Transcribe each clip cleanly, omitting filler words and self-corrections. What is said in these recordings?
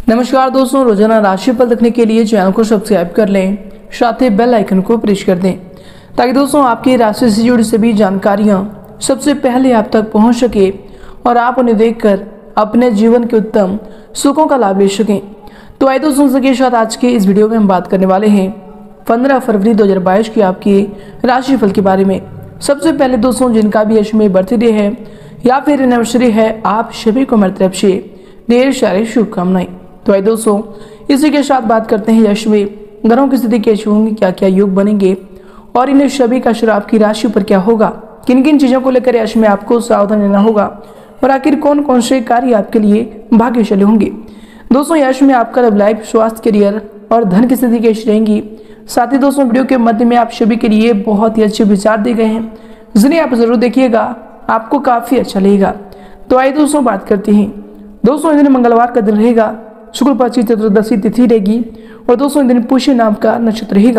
नमस्कार दोस्तों, रोजाना राशिफल देखने के लिए चैनल को सब्सक्राइब कर लें, साथ ही बेल आइकन को प्रेस कर दें ताकि दोस्तों आपकी राशि से जुड़ी सभी जानकारियां सबसे पहले आप तक पहुंच सके और आप उन्हें देखकर अपने जीवन के उत्तम सुखों का लाभ ले सकें। तो आइए दोस्तों के साथ आज के इस वीडियो में हम बात करने वाले हैं 15 फरवरी 2022 की आपकी राशिफल के बारे में। सबसे पहले दोस्तों, जिनका भी यश में बर्थडे है या फिर एनिवर्सरी है, आप सभी को मेरी तरफ से ढेर सारी शुभकामनाएं। तो आइए दोस्तों इसी के साथ बात करते हैं यश में ग्रहों की स्थिति कैसी होंगी, क्या क्या योग बनेंगे और इन्हें सभी का असर आपकी राशि पर क्या होगा, किन किन चीजों को लेकर यश में आपको सावधान रहना होगा और आखिर कौन कौन से कार्य आपके लिए भाग्यशाली होंगे। दोस्तों यश में आपका लव लाइफ, स्वास्थ्य, करियर और धन की स्थिति कैसी रहेंगी। साथ ही दोस्तों वीडियो के मध्य में आप सभी के लिए बहुत ही अच्छे विचार दिए गए हैं, जिन्हें आप जरूर देखिएगा, आपको काफी अच्छा लगेगा। तो आइए दोस्तों बात करते हैं। दोस्तों इस दिन मंगलवार का दिन रहेगा, शुक्ल पक्ष की चतुर्दशी तिथि रहेगी और दोस्तों इस दिन पुष्य नाम का नक्षत्र रहेगा।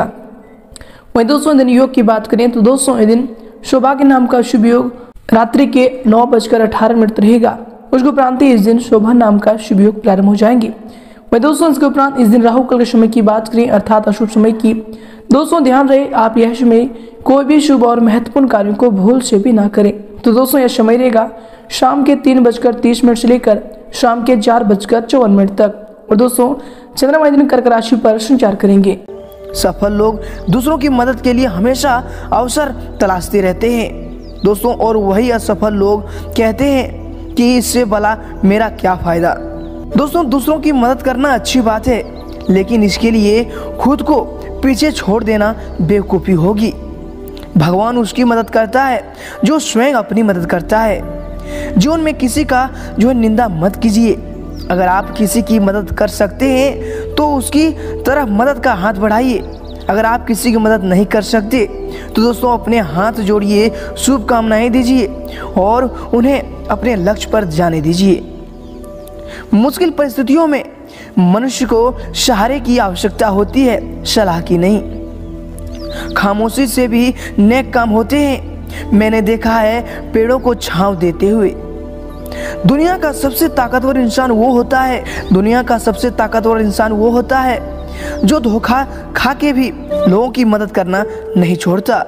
वहीं दोस्तों इस दिन योग की बात करें तो दोस्तों इस दिन सौभाग्य नाम का शुभ योग रात्रि के 9:18 रहेगा। उसके उपरांत इस दिन शोभा नाम का शुभ योग प्रारंभ हो जाएंगे। वहीं दोस्तों इसके उपरांत इस दिन राहु काल के समय की बात करें अर्थात अशुभ समय की, दोस्तों ध्यान रहे आप यह समय कोई भी शुभ और महत्वपूर्ण कार्यों को भूल से भी ना करें। तो दोस्तों यह समय रहेगा शाम के 3:30 से लेकर शाम के 4:54 तक। और दोस्तों चंद्रमा दिन कर्क राशि पर संचार करेंगे। सफल लोग दूसरों की मदद के लिए हमेशा अवसर तलाशते रहते हैं दोस्तों, और वही असफल लोग कहते हैं कि इससे भला मेरा क्या फायदा। दोस्तों दूसरों की मदद करना अच्छी बात है, लेकिन इसके लिए खुद को पीछे छोड़ देना बेवकूफ़ी होगी। भगवान उसकी मदद करता है जो स्वयं अपनी मदद करता है। जीवन में किसी का जो है निंदा मत कीजिए। अगर आप किसी की मदद कर सकते हैं तो उसकी तरफ मदद का हाथ बढ़ाइए। अगर आप किसी की मदद नहीं कर सकते तो दोस्तों अपने हाथ जोड़िए, शुभकामनाएं दीजिए और उन्हें अपने लक्ष्य पर जाने दीजिए। मुश्किल परिस्थितियों में मनुष्य को सहारे की आवश्यकता होती है, सलाह की नहीं। खामोशी से भी नेक काम होते हैं। मैंने देखा है पेड़ों को छांव देते हुए। दुनिया का सबसे ताकतवर इंसान वो होता है जो धोखा खा के भी लोगों की मदद करना नहीं छोड़ता।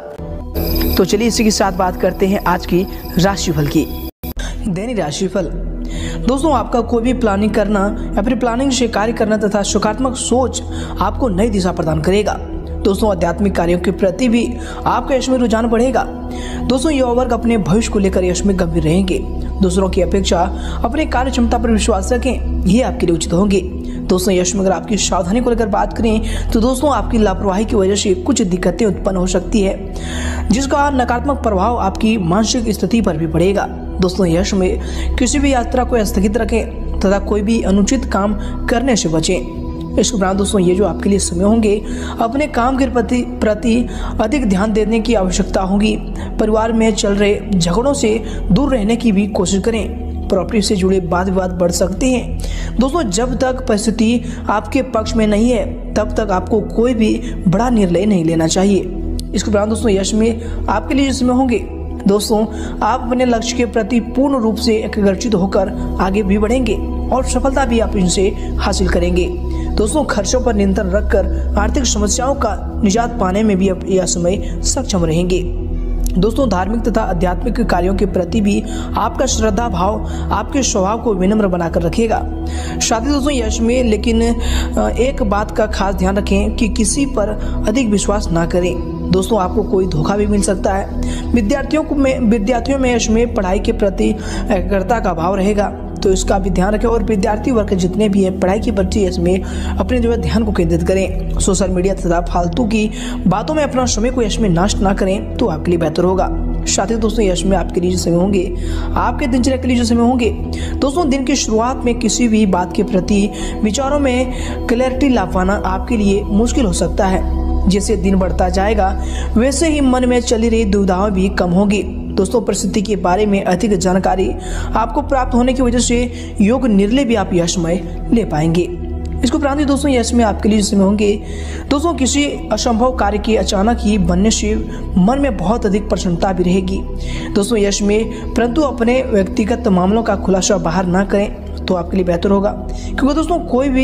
तो चलिए इसी के साथ बात करते हैं आज की राशिफल की। दैनिक राशिफल। दोस्तों आपका कोई भी प्लानिंग करना या फिर प्लानिंग से कार्य करना तथा सकारात्मक सोच आपको नई दिशा प्रदान करेगा। दोस्तों आध्यात्मिक कार्यों के प्रति भी आपका यश में रुझान बढ़ेगा। दोस्तों युवा वर्ग अपने भविष्य को लेकर यश में गंभीर रहेंगे। दूसरों की अपेक्षा अपने कार्य क्षमता पर विश्वास रखें, ये आपके लिए उचित होंगे। दोस्तों यश में अगर आपकी सावधानी को लेकर बात करें तो दोस्तों आपकी लापरवाही की वजह से कुछ दिक्कतें उत्पन्न हो सकती है, जिसका नकारात्मक प्रभाव आपकी मानसिक स्थिति पर भी पड़ेगा। दोस्तों यश में किसी भी यात्रा को स्थगित रखें तथा कोई भी अनुचित काम करने से बचें। इसके उपरांत दोस्तों ये जो आपके लिए समय होंगे, अपने काम के प्रति अधिक ध्यान देने की आवश्यकता होगी। परिवार में चल रहे झगड़ों से दूर रहने की भी कोशिश करें। प्रॉपर्टी से जुड़े वाद विवाद बढ़ सकते हैं। दोस्तों जब तक परिस्थिति आपके पक्ष में नहीं है तब तक आपको कोई भी बड़ा निर्णय नहीं लेना चाहिए। इसके उपरांत दोस्तों यश में आपके लिए समय होंगे, दोस्तों आप अपने लक्ष्य के प्रति पूर्ण रूप से एकाग्रचित होकर आगे भी बढ़ेंगे और सफलता भी आप इनसे हासिल करेंगे। दोस्तों खर्चों पर नियंत्रण रखकर आर्थिक समस्याओं का निजात पाने में भी आप यह समय सक्षम रहेंगे। दोस्तों धार्मिक तथा आध्यात्मिक कार्यों के प्रति भी आपका श्रद्धा भाव आपके स्वभाव को विनम्र बनाकर रखेगा। साथ ही दोस्तों यश में लेकिन एक बात का खास ध्यान रखें कि किसी पर अधिक विश्वास ना करें। दोस्तों आपको कोई धोखा भी मिल सकता है। विद्यार्थियों में यश में पढ़ाई के प्रति एकाग्रता का भाव रहेगा, तो इसका भी ध्यान रखें। और विद्यार्थी वर्ग जितने भी है पढ़ाई की प्रति इसमें अपने जो है ध्यान को केंद्रित करें। सोशल मीडिया तथा फालतू की बातों में अपना समय को यश में नष्ट ना करें तो आपके लिए बेहतर होगा। साथ ही दोस्तों यश में आपके लिए जो समय होंगे, आपके दिनचर्या के लिए जो समय होंगे, दोस्तों दिन की शुरुआत में किसी भी बात के प्रति विचारों में क्लैरिटी ला पाना आपके लिए मुश्किल हो सकता है। जैसे दिन बढ़ता जाएगा वैसे ही मन में चली रही दुविधाएं भी कम होगी। दोस्तों परिस्थिति के बारे में अधिक जानकारी आपको प्राप्त होने की वजह से योग निर्णय भी आप यश में ले पाएंगे। इसके उपरांत दोस्तों यश में आपके लिए समय होंगे दोस्तों किसी असंभव कार्य के अचानक ही बनने से मन में बहुत अधिक प्रसन्नता भी रहेगी दोस्तों यश में, परंतु अपने व्यक्तिगत मामलों का खुलासा बाहर ना करें तो आपके लिए बेहतर होगा, क्योंकि दोस्तों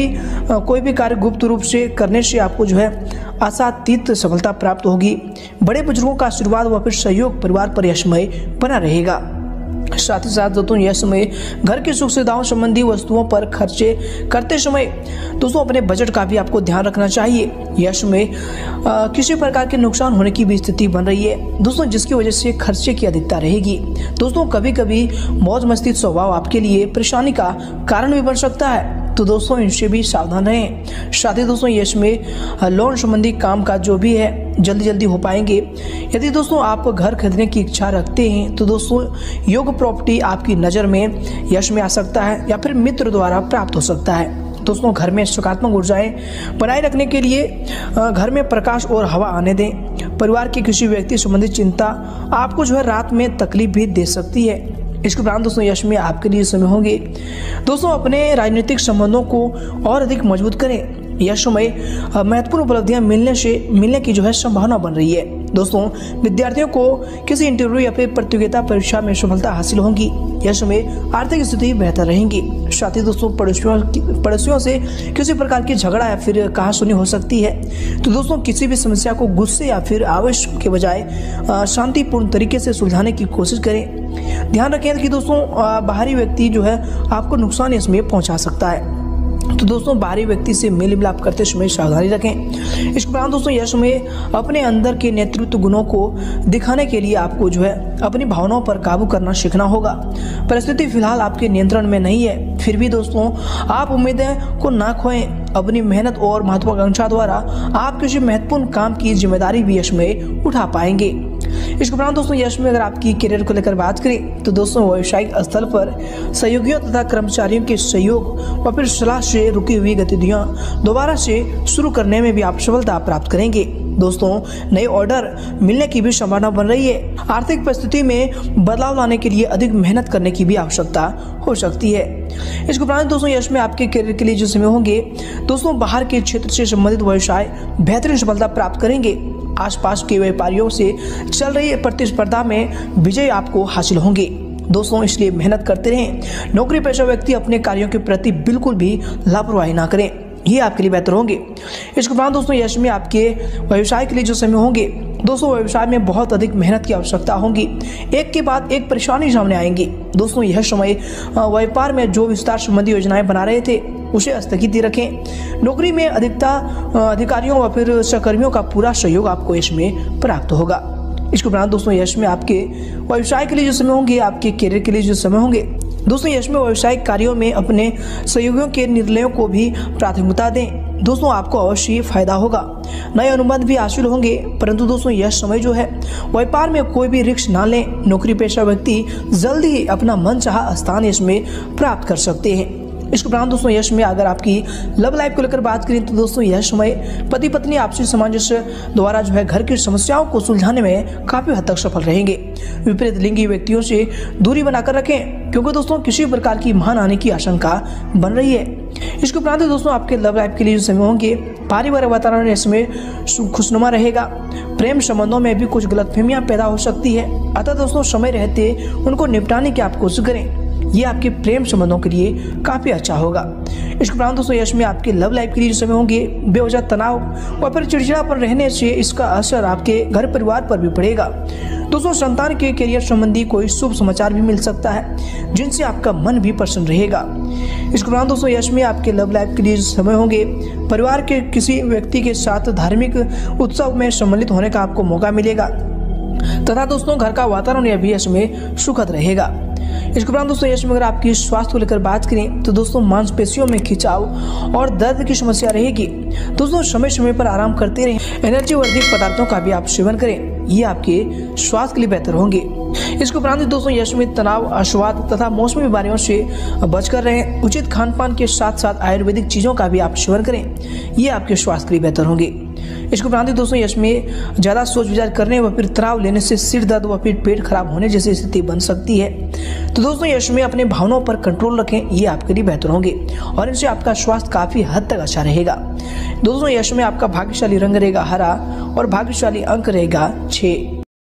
कोई भी कार्य गुप्त रूप से करने से आपको जो है आशातीत सफलता प्राप्त होगी। बड़े बुजुर्गों का आशीर्वाद व फिर सहयोग परिवार पर यशमय बना रहेगा। साथ ही साथ दोस्तों यह समय घर की सुख सुविधाओं संबंधी वस्तुओं पर खर्चे करते समय दोस्तों अपने बजट का भी आपको ध्यान रखना चाहिए। यह समय किसी प्रकार के नुकसान होने की भी स्थिति बन रही है दोस्तों, जिसकी वजह से खर्चे की अधिकता रहेगी। दोस्तों कभी कभी मौज मस्ती स्वभाव आपके लिए परेशानी का कारण भी बन सकता है, तो दोस्तों इनसे भी सावधान रहें। साथ ही दोस्तों यश में लोन संबंधी काम काज जो भी है जल्दी हो पाएंगे। यदि दोस्तों आप घर खरीदने की इच्छा रखते हैं तो दोस्तों योग प्रॉपर्टी आपकी नज़र में यश में आ सकता है या फिर मित्र द्वारा प्राप्त हो सकता है। दोस्तों घर में सकारात्मक ऊर्जाएं बनाए रखने के लिए घर में प्रकाश और हवा आने दें। परिवार के किसी व्यक्ति संबंधित चिंता आपको जो है रात में तकलीफ भी दे सकती है। इसके उपरांत दोस्तों यश में आपके लिए समय होंगे दोस्तों अपने राजनीतिक संबंधों को और अधिक मजबूत करें। यह समय महत्वपूर्ण उपलब्धियां मिलने की जो है संभावना बन रही है। दोस्तों विद्यार्थियों को किसी इंटरव्यू या फिर प्रतियोगिता परीक्षा में सफलता हासिल होगी। यह समय आर्थिक स्थिति बेहतर रहेगी। साथ ही दोस्तों पड़ोसियों से किसी प्रकार की झगड़ा या फिर कहासुनी हो सकती है, तो दोस्तों किसी भी समस्या को गुस्से या फिर आवेश के बजाय शांतिपूर्ण तरीके से सुलझाने की कोशिश करें। ध्यान रखें कि दोस्तों बाहरी व्यक्ति जो है आपको नुकसान इसमें पहुंचा सकता है, तो दोस्तों बाहरी व्यक्ति से मेल मिलाप करते समय सावधानी रखें। इसके उपरांत दोस्तों यह समय अपने अंदर के नेतृत्व गुणों को दिखाने के लिए आपको जो है अपनी भावनाओं पर काबू करना सीखना होगा। परिस्थिति फिलहाल आपके नियंत्रण में नहीं है, फिर भी दोस्तों आप उम्मीदें को ना खोएं। अपनी मेहनत और महत्वाकांक्षा द्वारा आप किसी महत्वपूर्ण काम की जिम्मेदारी भी यश में उठा पाएंगे। इसके उपरांत दोस्तों यश में अगर आपकी करियर को लेकर बात करें तो दोस्तों व्यावसायिक स्थल पर सहयोगियों तथा कर्मचारियों के सहयोग व फिर सलाह से रुकी हुई गतिविधियां दोबारा से शुरू करने में भी आप सफलता प्राप्त करेंगे। दोस्तों नए ऑर्डर मिलने की भी संभावना बन रही है। आर्थिक परिस्थिति में बदलाव लाने के लिए अधिक मेहनत करने की भी आवश्यकता हो सकती है। इसके उपरांत दोस्तों यश में आपके करियर के लिए जो समय होंगे दोस्तों बाहर के क्षेत्र से संबंधित व्यवसाय बेहतरीन सफलता प्राप्त करेंगे। आसपास के व्यापारियों से चल रही प्रतिस्पर्धा में विजय आपको हासिल होंगे। दोस्तों इसलिए मेहनत करते रहें। नौकरी पेशा व्यक्ति अपने कार्यों के प्रति बिल्कुल भी लापरवाही ना करें, ये आपके लिए बेहतर होंगे। इसके उपरांत दोस्तों यश में आपके व्यवसाय के लिए जो समय होंगे दोस्तों व्यवसाय में बहुत अधिक मेहनत की आवश्यकता होगी। एक के बाद एक परेशानी सामने आएंगी। दोस्तों यह समय व्यापार में जो विस्तार संबंधी योजनाएं बना रहे थे उसे स्थगित रखें। नौकरी में अधिकारियों व फिर सहकर्मियों का पूरा सहयोग आपको इसमें प्राप्त होगा। इसके उपरांत दोस्तों यश में आपके व्यवसाय के लिए जो समय होंगे, आपके करियर के लिए जो समय होंगे दोस्तों यश में व्यावसायिक कार्यों में अपने सहयोगियों के निर्णयों को भी प्राथमिकता दें। दोस्तों आपको अवश्य फायदा होगा। नए अनुबंध भी हासिल होंगे, परंतु दोस्तों यह समय जो है व्यापार में कोई भी रिस्क ना लें। नौकरी पेशा व्यक्ति जल्दी ही अपना मनचाहा स्थान इसमें प्राप्त कर सकते हैं। इसके उपरांत दोस्तों यश में अगर आपकी लव लाइफ को लेकर बात करें तो दोस्तों यह समय पति पत्नी आपसी सामंजस्य द्वारा जो है घर की समस्याओं को सुलझाने में काफी हद तक सफल रहेंगे। विपरीत लिंगी व्यक्तियों से दूरी बनाकर रखें, क्योंकि दोस्तों किसी प्रकार की महान आने की आशंका बन रही है। इसके उपरांत दोस्तों आपके लव लाइफ के लिए जो समय होंगे पारिवारिक वातावरण इसमें खुशनुमा रहेगा। प्रेम संबंधों में भी कुछ गलतफहमियां पैदा हो सकती है, अतः दोस्तों समय रहते उनको निपटाने की आप कोशिश करें, ये आपके प्रेम संबंधों के लिए काफी अच्छा होगा। इसके उपरांत दोस्तों यश में आपके लव लाइफ के लिए जो समय होंगे बेवजह तनाव और फिर चिड़चिड़ापन रहने से इसका असर आपके घर परिवार पर भी पड़ेगा। दोस्तों संतान के करियर संबंधी कोई शुभ समाचार भी मिल सकता है जिनसे आपका मन भी प्रसन्न रहेगा। इसके उपरांत दोस्तों यश में आपके लव लाइफ के लिए जो समय होंगे परिवार के किसी व्यक्ति के साथ धार्मिक उत्सव में सम्मिलित होने का आपको मौका मिलेगा तथा दोस्तों घर का वातावरण यह भी इसमें सुखद रहेगा। इसके उपरांत दोस्तों यश में अगर आपकी स्वास्थ्य को लेकर बात करें तो दोस्तों मांसपेशियों में खिंचाव और दर्द की समस्या रहेगी। दोस्तों समय समय पर आराम करते रहें। एनर्जी वर्धक पदार्थों का भी आप सेवन करें, ये आपके स्वास्थ्य के लिए बेहतर होंगे। इसके उपरांत दोस्तों यश में तनाव, अश्वाद तथा मौसमी बीमारियों से बचकर रहें। उचित खान पान के साथ साथ आयुर्वेदिक चीज़ों का भी आप सेवन करें, ये आपके स्वास्थ्य के लिए बेहतर होंगे। इसके उपरांत दोस्तों यश में ज़्यादा सोच विचार करने व फिर तनाव लेने से सिर दर्द व फिर पेट खराब होने जैसी स्थिति बन सकती है। तो दोस्तों यश में अपने भावनाओं पर कंट्रोल रखें, ये आपके लिए बेहतर होंगे और इनसे आपका स्वास्थ्य काफ़ी हद तक अच्छा रहेगा। दोस्तों यश में आपका भाग्यशाली रंग रहेगा हरा और भाग्यशाली अंक रहेगा 6।